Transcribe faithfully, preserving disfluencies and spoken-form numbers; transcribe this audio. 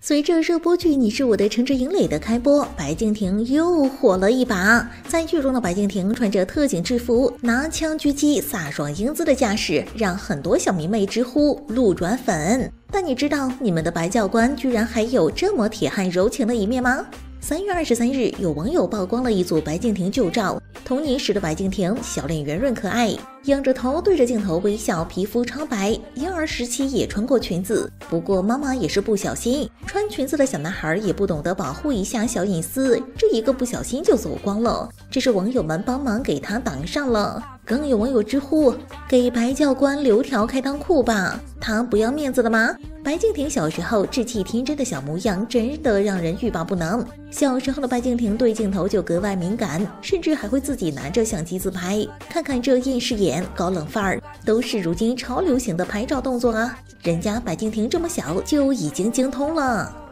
随着热播剧《你是我的城之营垒》的开播，白敬亭又火了一把。在剧中的白敬亭穿着特警制服，拿枪狙击，飒爽英姿的架势，让很多小迷妹直呼路转粉。但你知道你们的白教官居然还有这么铁汉柔情的一面吗？三月二十三日，有网友曝光了一组白敬亭旧照。童年时的白敬亭，小脸圆润可爱，仰着头对着镜头微笑，皮肤超白。婴儿时期也穿过裙子，不过妈妈也是不小心，穿裙子的小男孩也不懂得保护一下小隐私，这一个不小心就走光了。这是网友们帮忙给他挡上了。更有网友直呼：给白教官留条开裆裤吧，他不要面子了吗？白敬亭小时候稚气天真的小模样真的让人欲罢不能。小时候的白敬亭对镜头就格外敏感，甚至还会自己拿着相机自拍。看看这厌世眼、高冷范儿，都是如今超流行的拍照动作啊！人家白敬亭这么小就已经精通了。